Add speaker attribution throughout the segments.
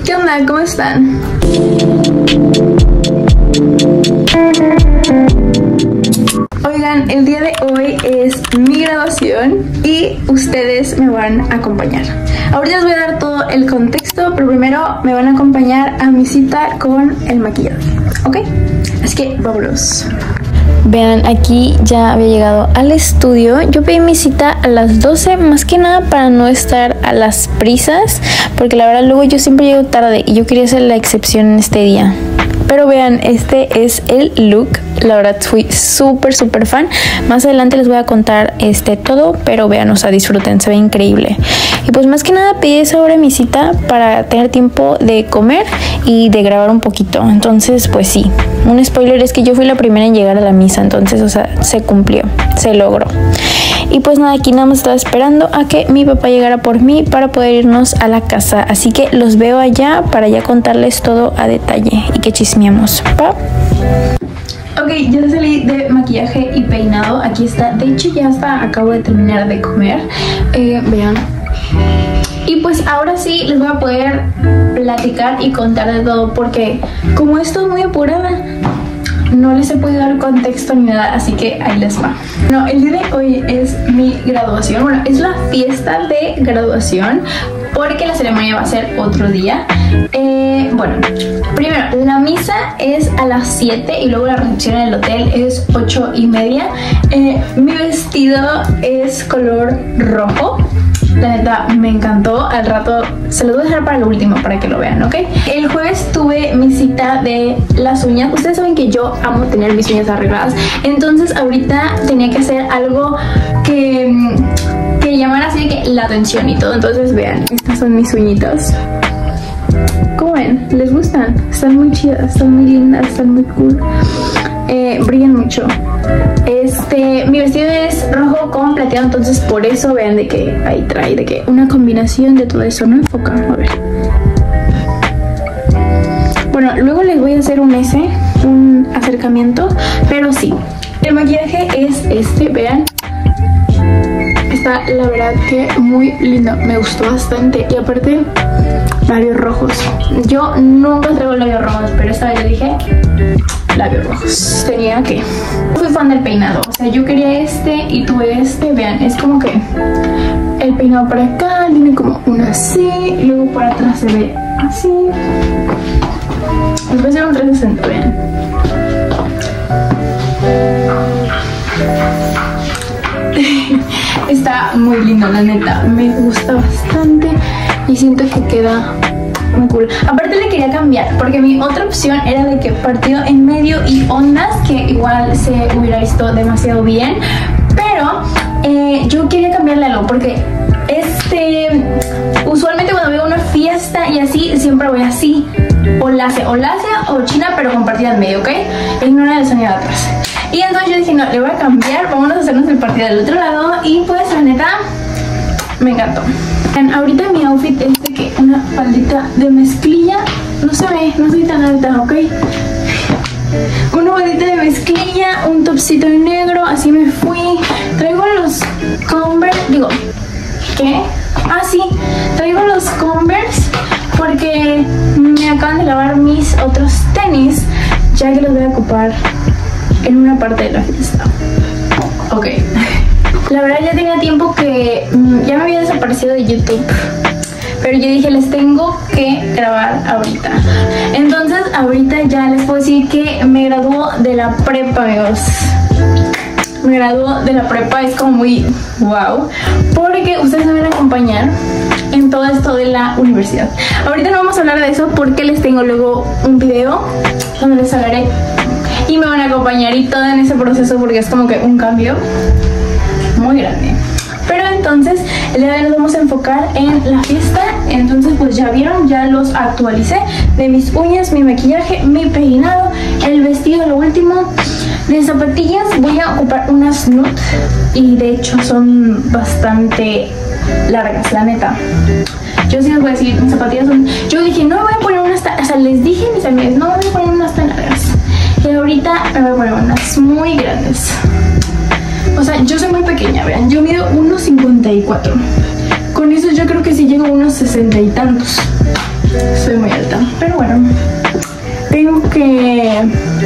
Speaker 1: ¿Qué onda? ¿Cómo están? Oigan, el día de hoy es mi graduación y ustedes me van a acompañar. Ahorita les voy a dar todo el contexto, pero primero me van a acompañar a mi cita con el maquillaje, ¿ok? Así que vámonos. Vean, aquí ya había llegado al estudio. Yo pedí mi cita a las 12, más que nada para no estar a las prisas, porque la verdad luego yo siempre llego tarde y yo quería ser la excepción en este día. Pero vean, este es el look. La verdad fui súper fan. Más adelante les voy a contar todo, pero vean, o sea, disfruten, se ve increíble. Y pues más que nada pedí esa hora mi cita para tener tiempo de comer y de grabar un poquito. Entonces pues sí, un spoiler es que yo fui la primera en llegar a la misa, entonces o sea, se cumplió, se logró. Y pues nada, aquí nada más estaba esperando a que mi papá llegara por mí para poder irnos a la casa. Así que los veo allá para ya contarles todo a detalle y que chismeamos. ¿Pa? Ok, ya salí de maquillaje y peinado. Aquí está, de hecho ya hasta acabo de terminar de comer. Vean. Y pues ahora sí les voy a poder platicar y contar de todo, porque como estoy muy apurada, no les he podido dar contexto ni nada, así que ahí les va. Bueno, el día de hoy es mi graduación. Bueno, es la fiesta de graduación, porque la ceremonia va a ser otro día. Bueno, primero, la misa es a las 7 y luego la recepción en el hotel es 8:30. Mi vestido es color rojo. La neta me encantó. Al rato se los voy a dejar para lo último para que lo vean, ¿ok? El jueves tuve mi cita de las uñas. Ustedes saben que yo amo tener mis uñas arregladas, entonces ahorita tenía que hacer algo que llamara así que la atención y todo. Entonces vean, estas son mis uñitas. ¿Cómo ven? ¿Les gustan? Están muy chidas, están muy lindas, están muy cool. Brillan mucho. Mi vestido es rojo con plateado, entonces por eso vean de que ahí trae de que una combinación de todo eso. No enfoca, a ver. Bueno, luego les voy a hacer un acercamiento, pero sí, el maquillaje es vean. Está la verdad que muy lindo, me gustó bastante. Y aparte, labios rojos. Yo nunca traigo labios rojos, pero esta vez yo dije labios rojos. Tenía que. Fui fan del peinado, o sea, yo quería y tuve vean, es como que el peinado para acá tiene como una así, y luego para atrás se ve así. Les voy a hacer un 360, vean. Está muy lindo, la neta, me gusta bastante y siento que queda muy cool. Aparte le quería cambiar, porque mi otra opción era de que partido en medio y ondas, que igual se hubiera visto demasiado bien, pero yo quería cambiarle algo, porque usualmente cuando veo una fiesta y así, siempre voy así, o lacia o china, pero con partida en medio, ¿ok? Ignora el sonido de atrás. Y entonces yo dije, no, le voy a cambiar, vámonos a hacernos el partido del otro lado. Y pues la neta, me encantó. Ahorita mi outfit es de que una faldita de mezclilla. No se ve, no soy tan alta, ¿ok? Una faldita de mezclilla, un topcito negro, así me fui. Traigo los Converse, digo, ¿qué? Ah, sí, traigo los Converse porque me acaban de lavar mis otros tenis, ya que los voy a ocupar en una parte de la fiesta. Ok. La verdad ya tenía tiempo que ya me había desaparecido de YouTube, pero yo dije, les tengo que grabar ahorita. Entonces ahorita ya les puedo decir que me graduó de la prepa, amigos. Me graduó de la prepa, es como muy wow, porque ustedes me van a acompañar en todo esto de la universidad. Ahorita no vamos a hablar de eso porque les tengo luego un video donde les hablaré y me van a acompañar y todo en ese proceso, porque es como que un cambio muy grande. Pero entonces el día de hoy nos vamos a enfocar en la fiesta. Entonces pues ya vieron, ya los actualicé de mis uñas, mi maquillaje, mi peinado, el vestido, lo último. De zapatillas voy a ocupar unas nude y de hecho son bastante largas, la neta. Yo sí les voy a decir, mis zapatillas son... Yo dije, no me voy a poner unas tan... O sea, les dije a mis amigas, no me voy a poner unas tan largas. Y ahorita me voy a poner unas muy grandes. O sea, yo soy muy pequeña, vean. Yo mido 1,54. Con eso yo creo que sí llego a unos 60 y tantos. Soy muy alta.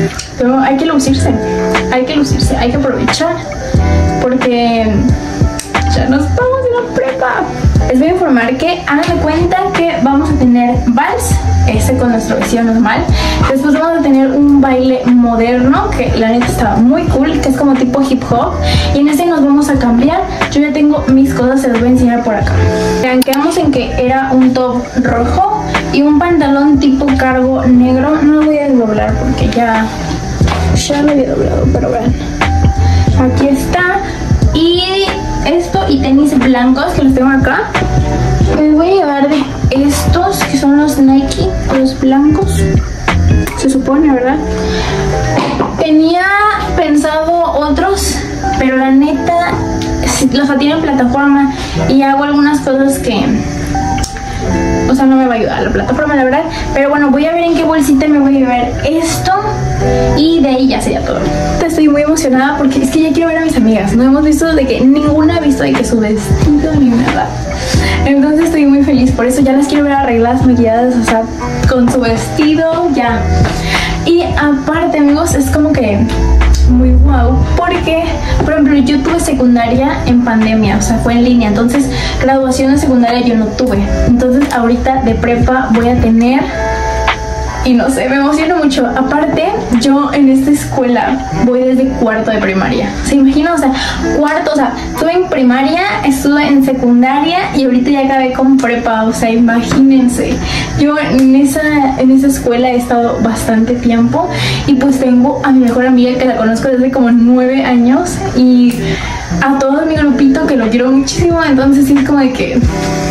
Speaker 1: Pero hay que lucirse, hay que aprovechar, porque ya nos vamos a la prepa. Les voy a informar que hagan de cuenta que vamos a tener vals, ese con nuestro vestido normal. Después vamos a tener un baile moderno, que la neta está muy cool, que es como tipo hip hop. Y en ese nos vamos a cambiar. Yo ya tengo mis cosas, se las voy a enseñar por acá. Vean, quedamos en que era un top rojo y un pantalón tipo cargo negro. No lo voy a desdoblar porque ya lo había doblado, pero vean. Aquí está. Y esto y tenis blancos que los tengo acá. Me voy a llevar de estos que son los Nike, los blancos, se supone, ¿verdad? Tenía pensado otros, pero la neta los tienen en plataforma y hago algunas cosas que, o sea, no me va a ayudar la plataforma, la verdad. Pero bueno, voy a ver en qué bolsita me voy a llevar esto y de ahí ya sería todo. Estoy muy emocionada porque es que ya quiero ver a mis amigas. No hemos visto de que ninguna ha visto de que su vestido ni nada. Entonces estoy muy feliz, por eso ya las quiero ver arregladas, maquilladas, o sea, con su vestido ya. Y aparte, amigos, es como que muy guau, porque, por ejemplo, yo tuve secundaria en pandemia, o sea, fue en línea. Entonces, graduación de secundaria yo no tuve. Entonces, ahorita de prepa voy a tener, y no sé, me emociono mucho. Aparte, yo en esta escuela voy desde cuarto de primaria. ¿Se imaginan? O sea, cuarto, o sea, estuve en primaria, estuve en secundaria y ahorita ya acabé con prepa. O sea, imagínense. Yo en esa escuela he estado bastante tiempo y pues tengo a mi mejor amiga que la conozco desde como 9 años y a todo mi grupito que lo quiero muchísimo. Entonces sí es como de que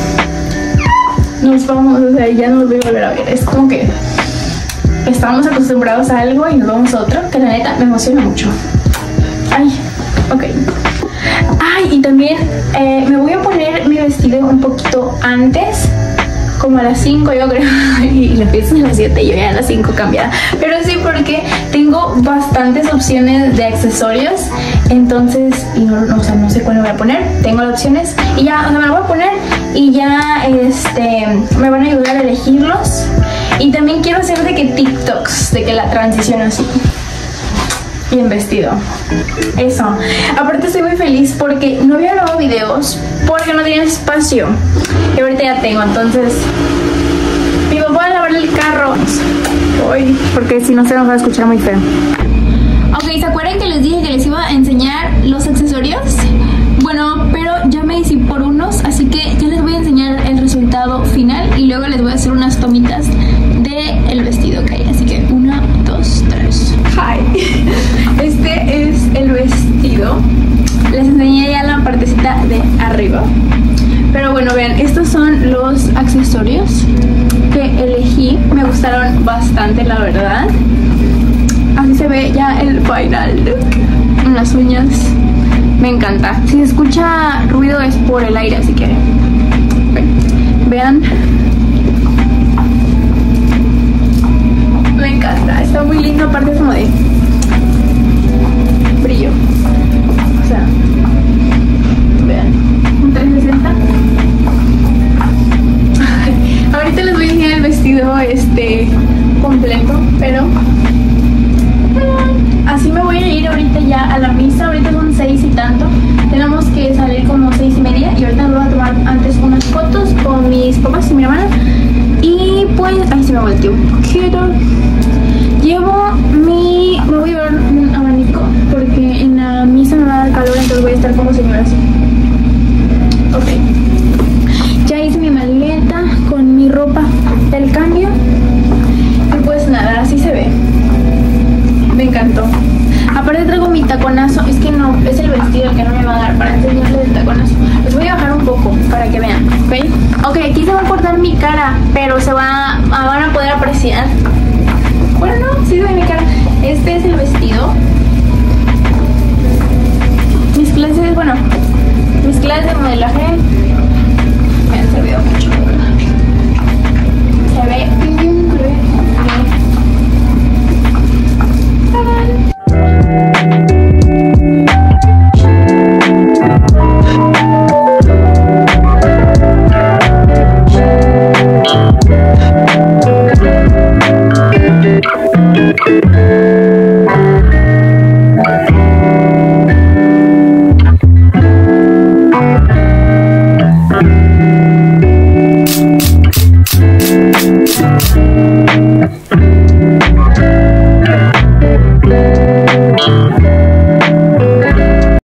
Speaker 1: nos vamos, o sea, ya no los voy a volver a ver. Es como que estamos acostumbrados a algo y nos vamos a otro, que la neta me emociona mucho. Ay, ok. Ay, y también me voy a poner mi vestido un poquito antes, como a las 5 yo creo, y la fiesta es a las 7 y yo ya a las 5 cambiada. Pero sí, porque tengo bastantes opciones de accesorios, entonces, y o sea, no sé cuál me voy a poner, tengo las opciones y ya, o sea, me lo voy a poner y ya, me van a ayudar a elegirlos. Y también quiero hacer de que TikToks, de que la transición así. Y en vestido. Eso. Aparte estoy muy feliz porque no había grabado videos porque no tenía espacio. Y ahorita ya tengo, entonces mi papá va a lavar el carro. Uy, porque si no se nos va a escuchar muy feo. Ok, ¿se acuerdan que les dije que les iba a enseñar los accesorios? Bueno, pero ya me decidí por unos, así que ya les voy a enseñar el resultado final y luego les voy a hacer unas tomitas del vestido, ok. Así que 1, 2, 3. Hi. Este es el vestido. Les enseñé ya la partecita de arriba. Pero bueno, vean, estos son los accesorios que elegí. Me gustaron bastante, la verdad. Así se ve ya el final look. Las uñas. Me encanta. Si se escucha ruido es por el aire, así que vean. Me encanta. Está muy lindo, aparte es como de brillo. O sea, vean. Un 360. Ahorita les voy a enseñar el vestido completo, pero así me voy a ir ahorita ya a la misa. Ahorita son 6 y tanto. Tenemos que salir como 6 y media. Y ahorita nos voy a tomar antes unas fotos con mis papás y mi hermana. Y pues, ay, se me volteó un poquito. Me voy a llevar un abanico porque en la misa me va a dar calor, entonces voy a estar como señora así. Ok. Ya hice mi maleta con mi ropa del cambio. Y pues nada, así se ve. Me encantó. Aparte traigo mi taconazo. Es que no, es el vestido que no me va a dar para enseñarles el taconazo. Les voy a bajar un poco para que vean, ¿ok? Ok, aquí se va a cortar mi cara, pero se va